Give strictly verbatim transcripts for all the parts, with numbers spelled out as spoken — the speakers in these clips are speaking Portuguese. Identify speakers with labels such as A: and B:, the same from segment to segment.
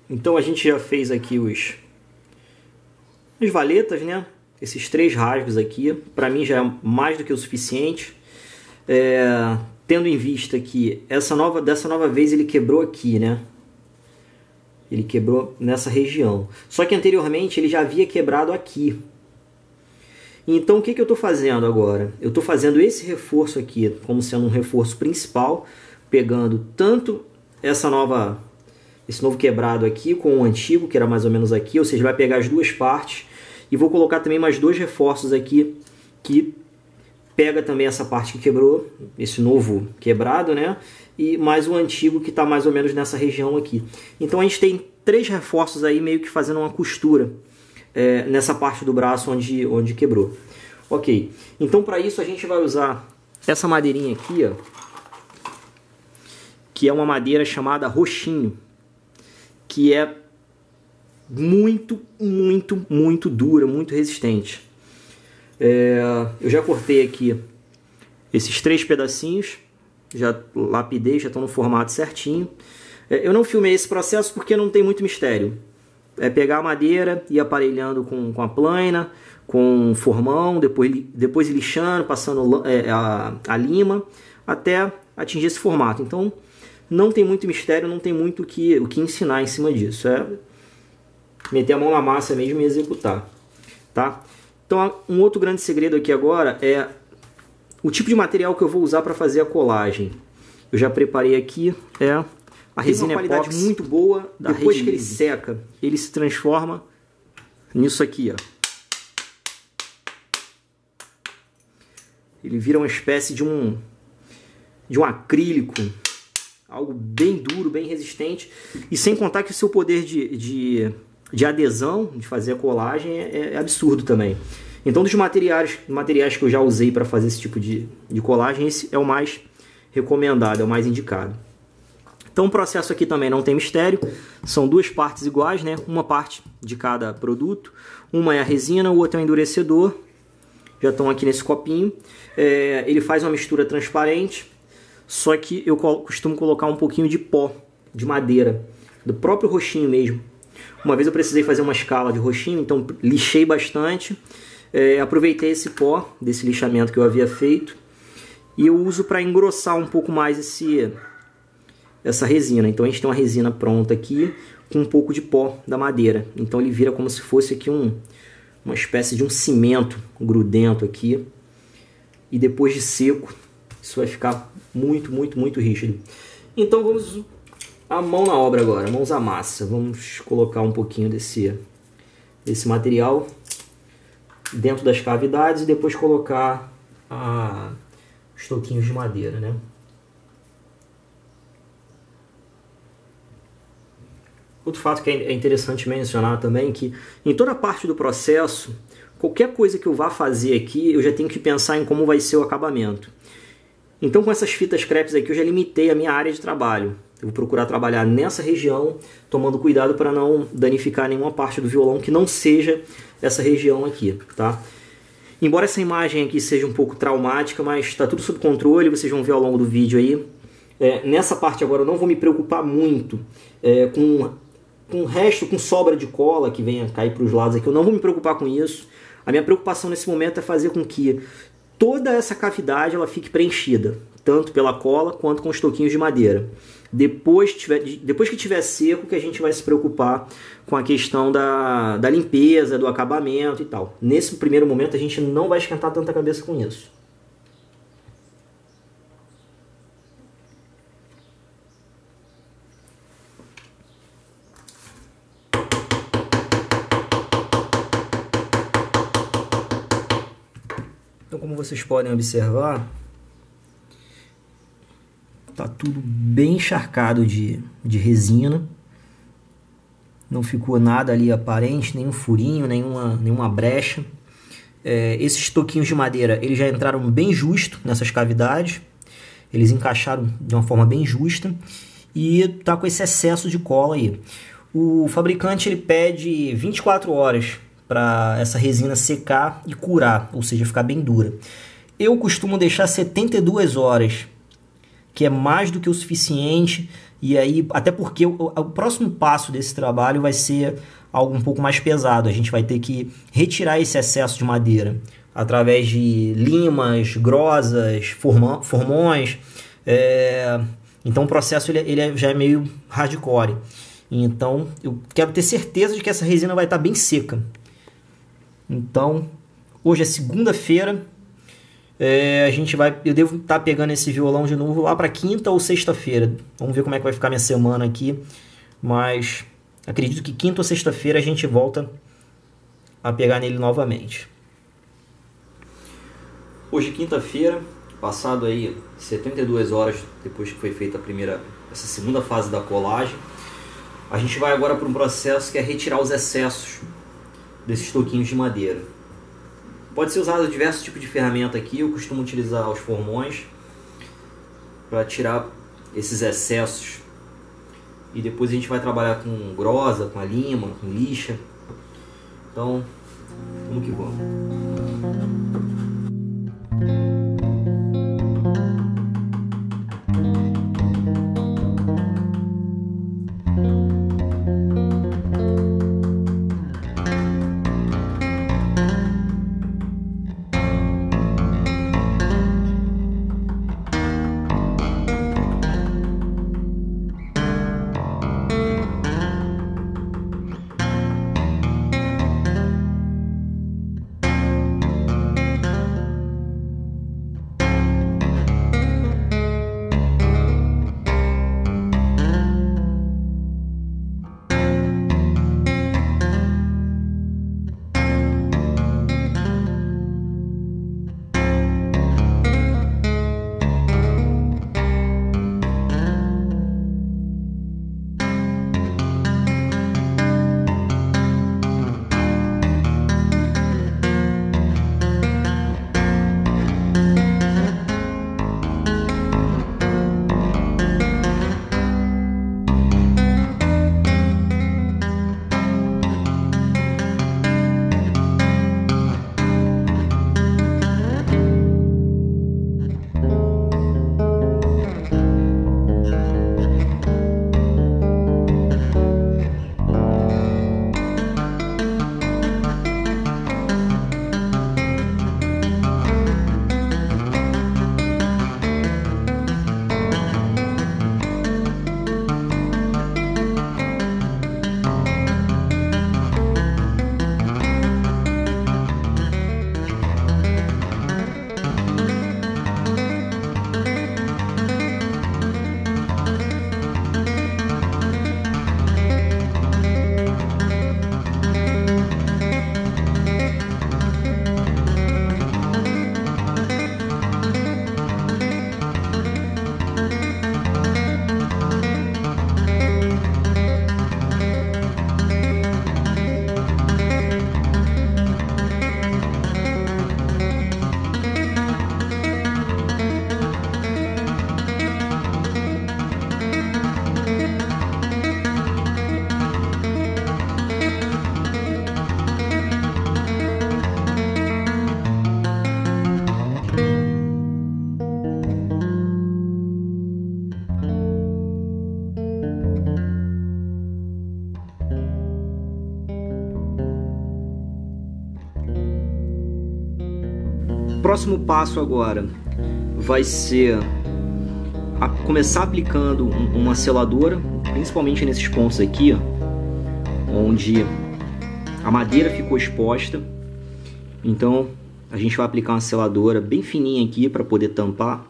A: Então a gente já fez aqui os as valetas, né? Esses três rasgos aqui, para mim já é mais do que o suficiente. É, tendo em vista que essa nova, dessa nova vez ele quebrou aqui, né? Ele quebrou nessa região. Só que anteriormente ele já havia quebrado aqui. Então o que, que eu estou fazendo agora? Eu estou fazendo esse reforço aqui como sendo um reforço principal, pegando tanto essa nova, esse novo quebrado aqui com o antigo, que era mais ou menos aqui, ou seja, vai pegar as duas partes, e vou colocar também mais dois reforços aqui, que pega também essa parte que quebrou, esse novo quebrado, né? E mais o antigo que está mais ou menos nessa região aqui. Então a gente tem três reforços aí meio que fazendo uma costura é, nessa parte do braço onde, onde quebrou. Ok, então para isso a gente vai usar essa madeirinha aqui, ó, que é uma madeira chamada roxinho, que é muito, muito, muito dura, muito resistente. É, eu já cortei aqui esses três pedacinhos, já lapidei, já estão no formato certinho. É, eu não filmei esse processo porque não tem muito mistério. É pegar a madeira e ir aparelhando com, com a plana, com formão, depois, depois lixando, passando é, a, a lima, até atingir esse formato. Então não tem muito mistério, não tem muito o que, o que ensinar em cima disso. É meter a mão na massa mesmo e executar, tá? Então um outro grande segredo aqui agora é o tipo de material que eu vou usar para fazer a colagem. Eu já preparei aqui, é a resina epóxi, qualidade muito boa. Depois que ele seca, ele se transforma nisso aqui, ó. Ele vira uma espécie de um de um acrílico, algo bem duro, bem resistente, e sem contar que o seu poder de, de, de adesão, de fazer a colagem é, é absurdo também. Então dos materiais, materiais que eu já usei para fazer esse tipo de, de colagem, esse é o mais recomendado, é o mais indicado. Então o processo aqui também não tem mistério, são duas partes iguais, né? Uma parte de cada produto, uma é a resina, o outro é o endurecedor, já estão aqui nesse copinho. É, ele faz uma mistura transparente, só que eu costumo colocar um pouquinho de pó de madeira, do próprio roxinho mesmo. Uma vez eu precisei fazer uma escala de roxinho, então lixei bastante, é, aproveitei esse pó desse lixamento que eu havia feito e eu uso para engrossar um pouco mais esse, essa resina. Então a gente tem uma resina pronta aqui com um pouco de pó da madeira. Então ele vira como se fosse aqui um, uma espécie de um cimento grudento aqui. E depois de seco, isso vai ficar muito, muito, muito rígido. Então vamos a mão na obra agora, mãos à massa. Vamos colocar um pouquinho desse, desse material dentro das cavidades e depois colocar a, os toquinhos de madeira, né? Outro fato que é interessante mencionar também é que em toda parte do processo, qualquer coisa que eu vá fazer aqui, eu já tenho que pensar em como vai ser o acabamento. Então com essas fitas crepes aqui eu já limitei a minha área de trabalho. Eu vou procurar trabalhar nessa região, tomando cuidado para não danificar nenhuma parte do violão que não seja essa região aqui, tá? Embora essa imagem aqui seja um pouco traumática, mas está tudo sob controle, vocês vão ver ao longo do vídeo aí. É, nessa parte agora eu não vou me preocupar muito é, com, com o resto, com sobra de cola que venha cair para os lados aqui. Eu não vou me preocupar com isso. A minha preocupação nesse momento é fazer com que toda essa cavidade ela fique preenchida, tanto pela cola quanto com os toquinhos de madeira. Depois, tiver, depois que estiver seco, que a gente vai se preocupar com a questão da, da limpeza, do acabamento e tal. Nesse primeiro momento a gente não vai esquentar tanta cabeça com isso. Então, como vocês podem observar, tá tudo bem encharcado de, de resina. Não ficou nada ali aparente, nenhum furinho, nenhuma, nenhuma brecha. É, esses toquinhos de madeira, eles já entraram bem justo nessas cavidades. Eles encaixaram de uma forma bem justa. E tá com esse excesso de cola aí. O fabricante ele pede vinte e quatro horas para essa resina secar e curar, ou seja, ficar bem dura. Eu costumo deixar setenta e duas horas, que é mais do que o suficiente, e aí, até porque o, o próximo passo desse trabalho vai ser algo um pouco mais pesado. A gente vai ter que retirar esse excesso de madeira através de limas, grosas, forma, formões. É, então o processo ele, ele já é meio hardcore. Então eu quero ter certeza de que essa resina vai estar bem seca. Então hoje é segunda-feira. É, a gente vai, eu devo estar pegando esse violão de novo lá para quinta ou sexta-feira. Vamos ver como é que vai ficar minha semana aqui. Mas acredito que quinta ou sexta-feira a gente volta a pegar nele novamente. Hoje, quinta-feira, passado aí setenta e duas horas depois que foi feita a primeira, essa segunda fase da colagem, a gente vai agora para um processo que é retirar os excessos desses toquinhos de madeira. Pode ser usado diversos tipos de ferramenta aqui. Eu costumo utilizar os formões para tirar esses excessos. E depois a gente vai trabalhar com grosa, com a lima, com lixa. Então, vamos que vamos. O próximo passo agora vai ser a começar aplicando um, uma seladora, principalmente nesses pontos aqui, ó, onde a madeira ficou exposta. Então a gente vai aplicar uma seladora bem fininha aqui para poder tampar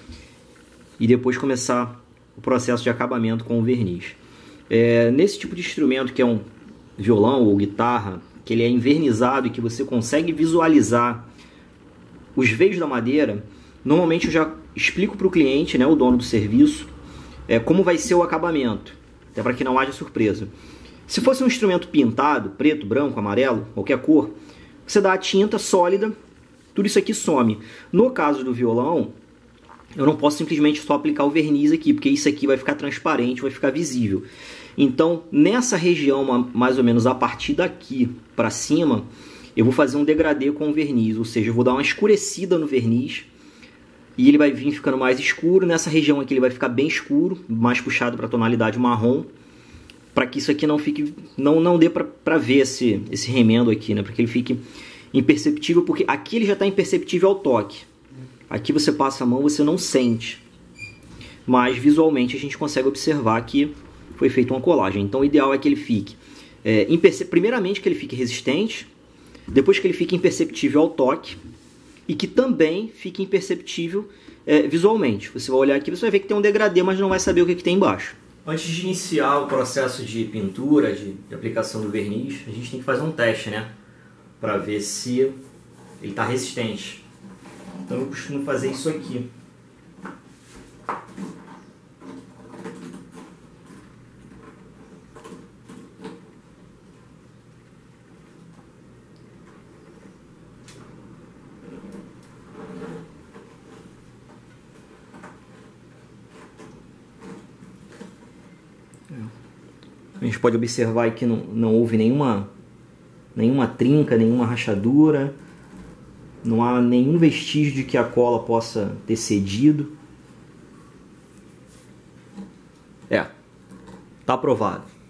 A: e depois começar o processo de acabamento com o verniz. É, nesse tipo de instrumento que é um violão ou guitarra, que ele é envernizado e que você consegue visualizar os veios da madeira, normalmente eu já explico para o cliente, né, o dono do serviço, é, como vai ser o acabamento, até para que não haja surpresa. Se fosse um instrumento pintado, preto, branco, amarelo, qualquer cor, você dá a tinta sólida, tudo isso aqui some. No caso do violão, eu não posso simplesmente só aplicar o verniz aqui, porque isso aqui vai ficar transparente, vai ficar visível. Então, nessa região, mais ou menos a partir daqui para cima, eu vou fazer um degradê com o verniz, ou seja, eu vou dar uma escurecida no verniz e ele vai vir ficando mais escuro. Nessa região aqui ele vai ficar bem escuro, mais puxado para a tonalidade marrom, para que isso aqui não fique, não, não dê para ver esse, esse remendo aqui, né? Para que ele fique imperceptível, porque aqui ele já está imperceptível ao toque. Aqui você passa a mão, você não sente, mas visualmente a gente consegue observar que foi feita uma colagem. Então o ideal é que ele fique, é, primeiramente que ele fique resistente, depois que ele fique imperceptível ao toque, e que também fique imperceptível é, visualmente. Você vai olhar aqui, você vai ver que tem um degradê, mas não vai saber o que, que tem embaixo. Antes de iniciar o processo de pintura, de, de aplicação do verniz, a gente tem que fazer um teste, né? Para ver se ele está resistente. Então eu costumo fazer isso aqui. A gente pode observar que não, não houve nenhuma, nenhuma trinca, nenhuma rachadura. Não há nenhum vestígio de que a cola possa ter cedido. É, tá aprovado.